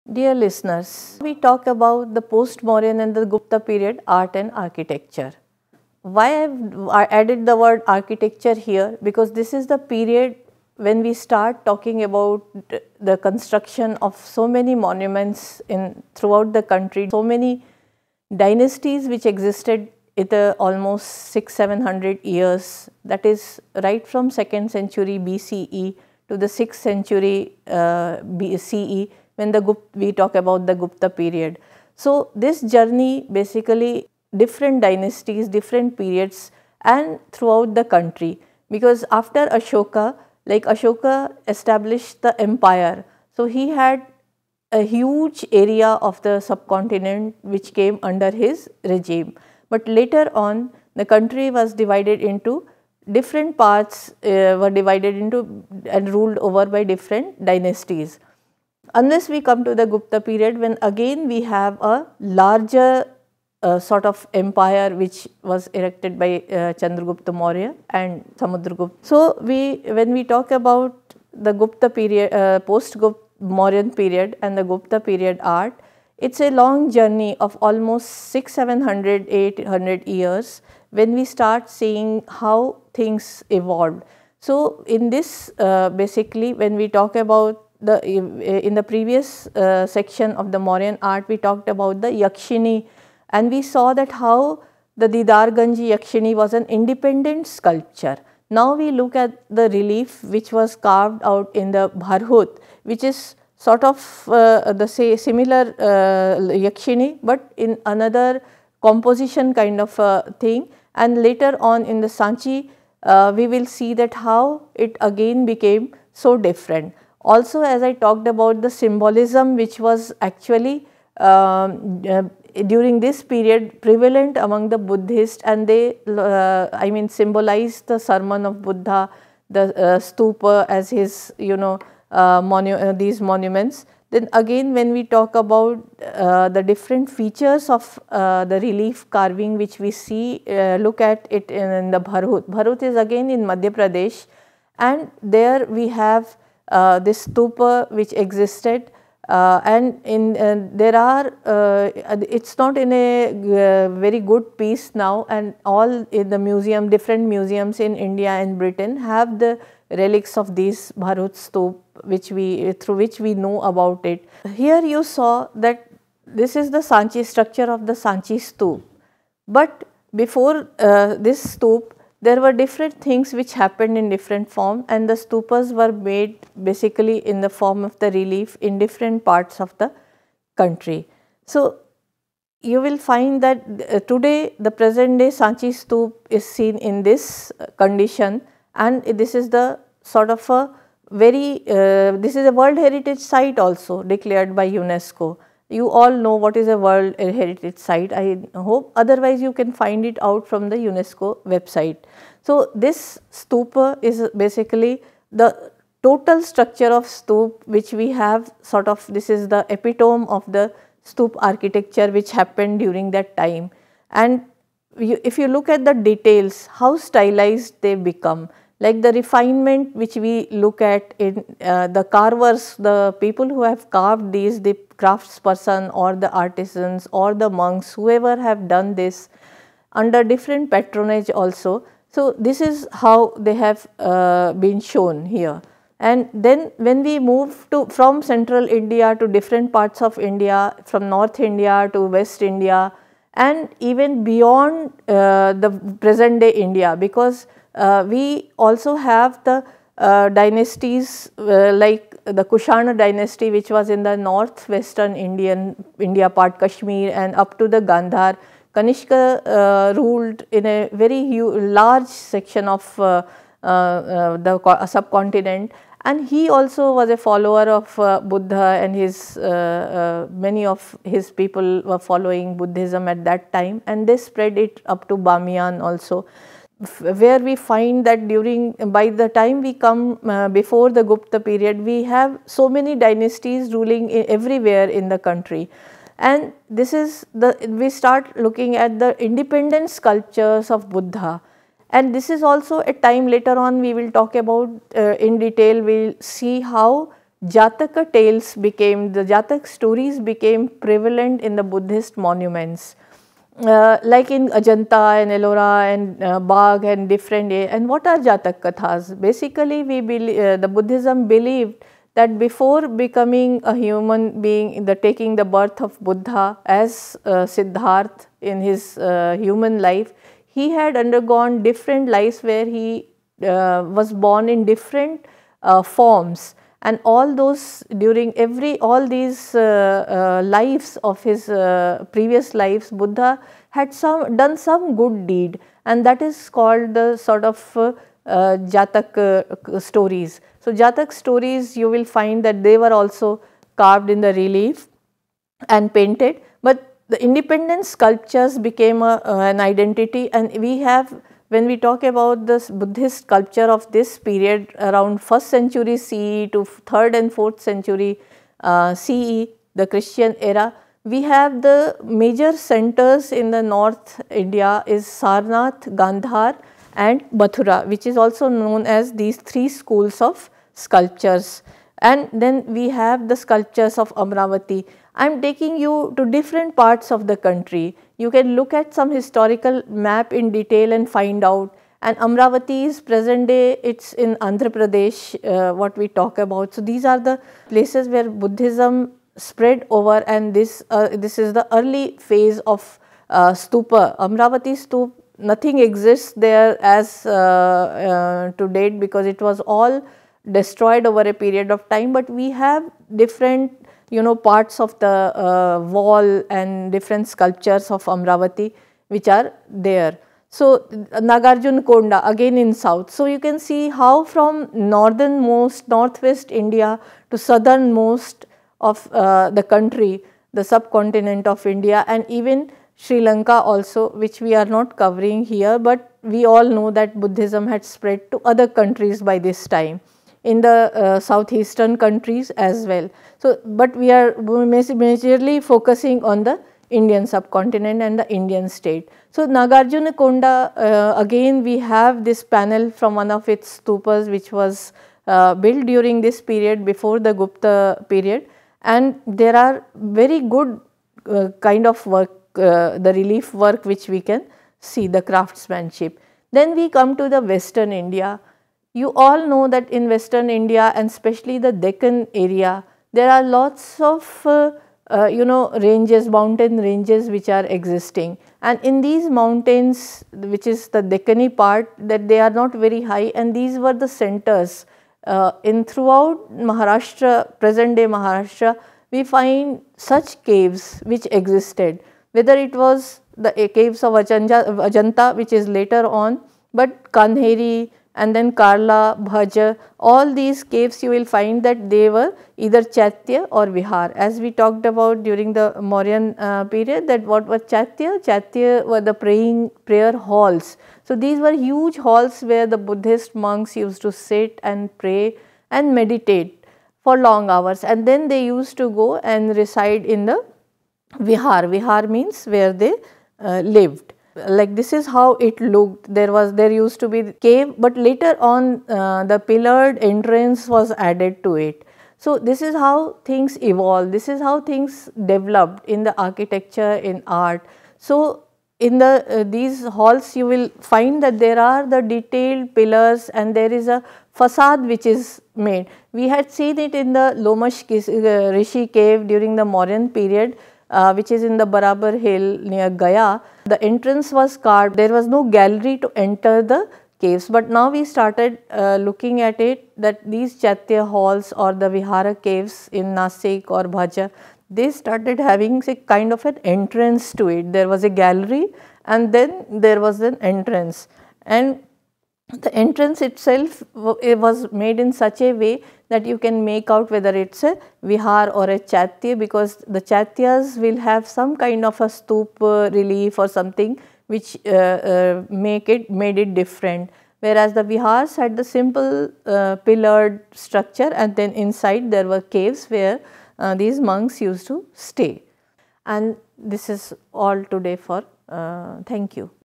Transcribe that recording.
Dear listeners, we talk about the post-Mauryan and the Gupta period art and architecture. Why I added the word architecture here? Because this is the period when we start talking about the construction of so many monuments in throughout the country, so many dynasties which existed in the almost 600-700 years, that is right from 2nd century BCE to the 6th century BCE, when we talk about the Gupta period. So, this journey basically different dynasties, different periods and throughout the country, because after Ashoka, like Ashoka established the empire. So, he had a huge area of the subcontinent which came under his regime. But later on, the country was divided into different parts, were divided into and ruled over by different dynasties. Unless we come to the Gupta period, when again we have a larger sort of empire which was erected by Chandragupta Maurya and Samudragupta. So, when we talk about the Gupta period, post-Gupta Mauryan period and the Gupta period art, it is a long journey of almost 600-700-800 years when we start seeing how things evolved. So, in this basically when we talk about in the previous section of the Mauryan art, we talked about the Yakshini, and we saw that how the Didarganji Yakshini was an independent sculpture. Now we look at the relief which was carved out in the Bharhut, which is sort of the similar Yakshini, but in another composition kind of a thing. And later on in the Sanchi, we will see that how it again became so different. Also, as I talked about the symbolism which was actually during this period prevalent among the Buddhists, and they I mean symbolized the sermon of Buddha, the stupa as his these monuments. Then again when we talk about the different features of the relief carving which we see, look at it in the Bharhut. Bharhut is again in Madhya Pradesh, and there we have this stupa which existed. And in there are it is not in a very good piece now, and all in the museum, different museums in India and Britain have the relics of these Bharhut stup through which we know about it. Here you saw that this is the Sanchi structure of the Sanchi stup, but before this stup there were different things which happened in different form, and the stupas were made basically in the form of the relief in different parts of the country. So, you will find that today the present day Sanchi stup is seen in this condition, and this is the sort of a very this is a World Heritage Site also declared by UNESCO. You all know what is a World Heritage Site, I hope, otherwise you can find it out from the UNESCO website. So, this stupa is basically the total structure of stup which we have sort of, this is the epitome of the stup architecture which happened during that time. And if you look at the details, how stylized they become, like the refinement which we look at in the carvers, the people who have carved these, the craftsperson or the artisans or the monks, whoever have done this under different patronage also. So, this is how they have been shown here. And then when we move to from central India to different parts of India, from North India to West India, and even beyond the present day India, because we also have the dynasties like the Kushana dynasty, which was in the northwestern India part, Kashmir, and up to the Gandhar. Kanishka ruled in a very large section of the subcontinent, and he also was a follower of Buddha, and his many of his people were following Buddhism at that time, and they spread it up to Bamiyan also, where we find that by the time we come before the Gupta period, we have so many dynasties ruling everywhere in the country. And this is we start looking at the independent sculptures of Buddha, and this is also a time later on we will talk about in detail. We will see how Jataka tales became, the Jatak stories became prevalent in the Buddhist monuments. Like in Ajanta and Ellora and Bagh and different, and what are Jatak Kathas? Basically, we believe, the Buddhism believed that before becoming a human being, taking the birth of Buddha as Siddharth in his human life, he had undergone different lives where he was born in different forms, and all those during all these lives of his previous lives, Buddha had done some good deed, and that is called the sort of Jatak stories. So, Jatak stories, you will find that they were also carved in the relief and painted, but the independent sculptures became an identity, and we have, when we talk about this Buddhist sculpture of this period around 1st century CE to 3rd and 4th century CE, the Christian era, we have the major centers in the North India is Sarnath, Gandhar and Mathura, which is also known as these 3 schools of sculptures. And then we have the sculptures of Amravati. I am taking you to different parts of the country. You can look at some historical map in detail and find out. And Amravati is present day, it is in Andhra Pradesh, what we talk about. So, these are the places where Buddhism spread over, and this is the early phase of stupa. Amravati stupa, nothing exists there as to date, because it was all destroyed over a period of time, but we have different parts of the wall and different sculptures of Amravati which are there. So, Nagarjun Konda again in south. So, you can see how from northernmost northwest India to southernmost of the country, the subcontinent of India, and even Sri Lanka also, which we are not covering here, but we all know that Buddhism had spread to other countries by this time, in the southeastern countries as well. So, but we are majorly focusing on the Indian subcontinent and the Indian state. So, Nagarjuna Konda, again we have this panel from one of its stupas which was built during this period before the Gupta period, and there are very good kind of work, the relief work which we can see, the craftsmanship. Then we come to the Western India. You all know that in Western India and especially the Deccan area, there are lots of ranges, mountain ranges which are existing, and in these mountains, which is the Deccani part, that they are not very high, and these were the centers in throughout Maharashtra, present day Maharashtra. We find such caves which existed, whether it was the caves of Ajanta, which is later on, but Kanheri and then Karla, Bhaja, all these caves you will find that they were either Chaitya or Vihar. As we talked about during the Mauryan period, that what was Chaitya? Chaitya were the prayer halls. So, these were huge halls where the Buddhist monks used to sit and pray and meditate for long hours, and then they used to go and reside in the Vihar. Vihar means where they lived. Like this is how it looked. There used to be cave, but later on the pillared entrance was added to it. So, this is how things evolved, this is how things developed in the architecture, in art. So, in these halls you will find that there are the detailed pillars and there is a facade which is made. We had seen it in the Lomash Rishi cave during the Mauryan period, which is in the Barabar hill near Gaya. The entrance was carved, there was no gallery to enter the caves, but now we started looking at it that these Chaitya halls or the Vihara caves in Nasik or Bhaja, they started having a kind of an entrance to it. There was a gallery and then there was an entrance, and the entrance itself was made in such a way that you can make out whether it is a Vihar or a Chaitya, because the Chaityas will have some kind of a stupa relief or something which made it different, whereas the Vihars had the simple pillared structure, and then inside there were caves where these monks used to stay. And this is all today for thank you.